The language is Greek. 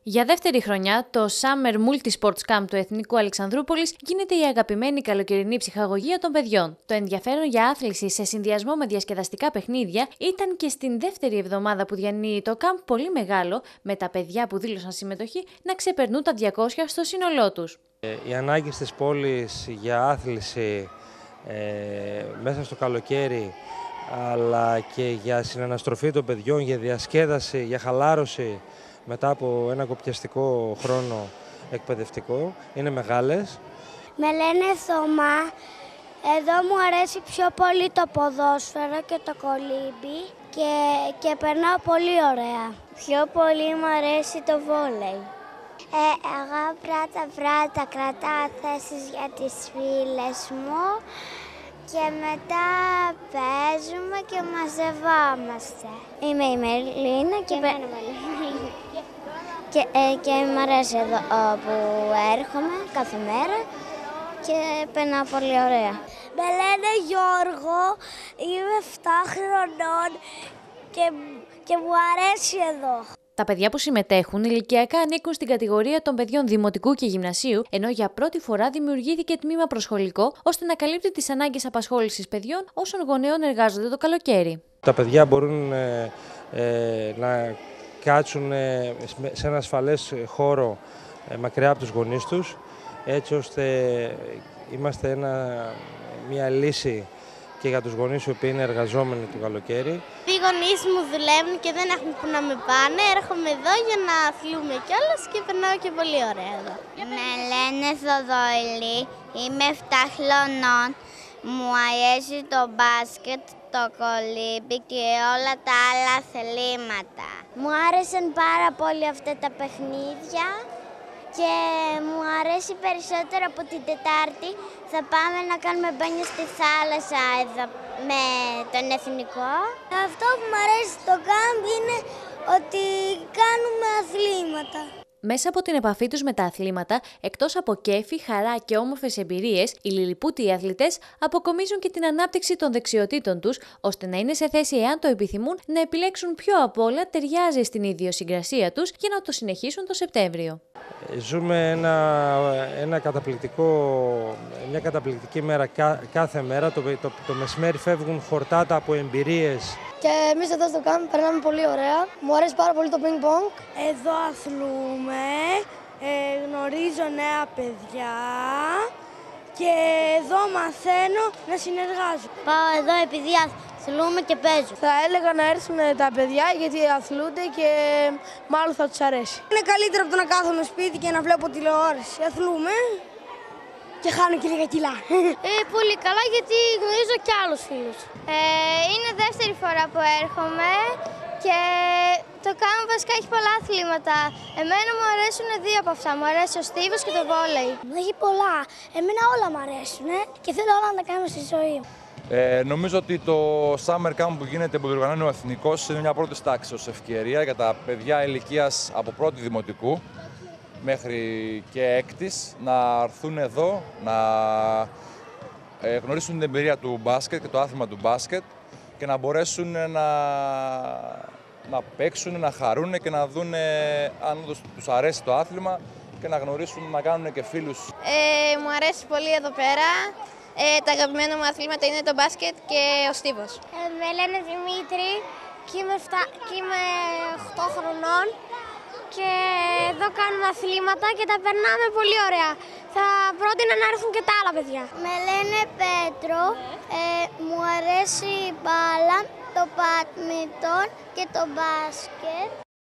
Για δεύτερη χρονιά, το Summer Multi-Sports Camp του Εθνικού Αλεξανδρούπολης γίνεται η αγαπημένη καλοκαιρινή ψυχαγωγία των παιδιών. Το ενδιαφέρον για άθληση σε συνδυασμό με διασκεδαστικά παιχνίδια ήταν και στην δεύτερη εβδομάδα που διανύει το camp πολύ μεγάλο, με τα παιδιά που δήλωσαν συμμετοχή να ξεπερνούν τα 200 στο σύνολό τους. Οι ανάγκες της πόλης για άθληση μέσα στο καλοκαίρι, αλλά και για συναναστροφή των παιδιών, για διασκέδαση, για χαλάρωση μετά από ένα κοπιαστικό χρόνο εκπαιδευτικό, είναι μεγάλες. Με λένε Θωμά. Εδώ μου αρέσει πιο πολύ το ποδόσφαιρο και το κολύμπι και περνάω πολύ ωραία. Πιο πολύ μου αρέσει το βόλεϊ. Εγώ πρώτα κρατάω θέσεις για τις φίλες μου και μετά παίζουμε και μαζευόμαστε. Είμαι η Μελίνα και μ' αρέσει εδώ που έρχομαι κάθε μέρα και περνάω πολύ ωραία. Με λένε Γιώργο, είμαι 7 χρονών και μου αρέσει εδώ. Τα παιδιά που συμμετέχουν ηλικιακά ανήκουν στην κατηγορία των παιδιών δημοτικού και γυμνασίου, ενώ για πρώτη φορά δημιουργήθηκε τμήμα προσχολικό, ώστε να καλύπτει τις ανάγκες απασχόλησης παιδιών όσων γονέων εργάζονται το καλοκαίρι. Τα παιδιά μπορούν να κάτσουν σε ένα ασφαλές χώρο μακριά από τους γονείς τους, έτσι ώστε είμαστε μια λύση και για τους γονείς οι οποίοι είναι εργαζόμενοι το καλοκαίρι. Οι γονείς μου δουλεύουν και δεν έχουν που να με πάνε. Έρχομαι εδώ για να αθλούμε κιόλας και περνάω και πολύ ωραία εδώ. Με λένε Θοδωρή, είμαι 7 χρονών. Μου αρέσει το μπάσκετ, το κολύμπι και όλα τα άλλα αθλήματα. Μου άρεσαν πάρα πολύ αυτά τα παιχνίδια και μου αρέσει περισσότερο από την Τετάρτη. Θα πάμε να κάνουμε μπάνιο στη θάλασσα εδώ με τον εθνικό. Αυτό που μου αρέσει στο κάμπ είναι ότι κάνουμε αθλήματα. Μέσα από την επαφή τους με τα αθλήματα, εκτός από κέφι, χαρά και όμορφες εμπειρίες, οι λιλιπούτιοι αθλητές αποκομίζουν και την ανάπτυξη των δεξιοτήτων τους, ώστε να είναι σε θέση, εάν το επιθυμούν, να επιλέξουν ποιο απ' όλα ταιριάζει στην ιδιοσυγκρασία τους για να το συνεχίσουν το Σεπτέμβριο. Ζούμε μια καταπληκτική μέρα κάθε μέρα. Το μεσημέρι φεύγουν χορτάτα από εμπειρίες. Και εμείς εδώ στο κάμπ περνάμε πολύ ωραία. Μου αρέσει πάρα πολύ το πινκ-πονγκ. Εδώ αθλούμε, γνωρίζω νέα παιδιά και εδώ μαθαίνω να συνεργάζω. Πάω εδώ επειδή αθλούμε και παίζω. Θα έλεγα να έρθουν τα παιδιά γιατί αθλούνται και μάλλον θα τους αρέσει. Είναι καλύτερο από το να κάθομαι σπίτι και να βλέπω τηλεόραση. Αθλούμε και χάνω και λίγα κιλά. Πολύ καλά γιατί γνωρίζω και άλλους φίλους. Είναι δεύτερη φορά που έρχομαι και το κάμπ βασικά έχει πολλά αθλήματα. Εμένα μου αρέσουν δύο από αυτά. Μου αρέσει ο στίβος και το βόλεϊ. Έχει πολλά. Εμένα όλα μου αρέσουν και θέλω όλα να τα κάνω στη ζωή μου. Νομίζω ότι το Summer Camp που γίνεται, που διοργανώνει ο Εθνικός, είναι μια πρώτη τάξη ως ευκαιρία για τα παιδιά ηλικίας από πρώτη δημοτικού μέχρι και έκτης να έρθουν εδώ, να γνωρίσουν την εμπειρία του μπάσκετ και το άθλημα του μπάσκετ και να μπορέσουν να παίξουν, να χαρούν και να δουν αν τους αρέσει το άθλημα και να γνωρίσουν, να κάνουν και φίλους. Μου αρέσει πολύ εδώ πέρα. Τα αγαπημένα μου αθλήματα είναι το μπάσκετ και ο στίβος. Με λένε Δημήτρη και είμαι 8 χρονών και εδώ κάνουμε αθλήματα και τα περνάμε πολύ ωραία. Θα πρότεινα να έρθουν και τα άλλα παιδιά. Με λένε Πέτρο, μου αρέσει η μπάλα, το μπάντμιντον και το μπάσκετ.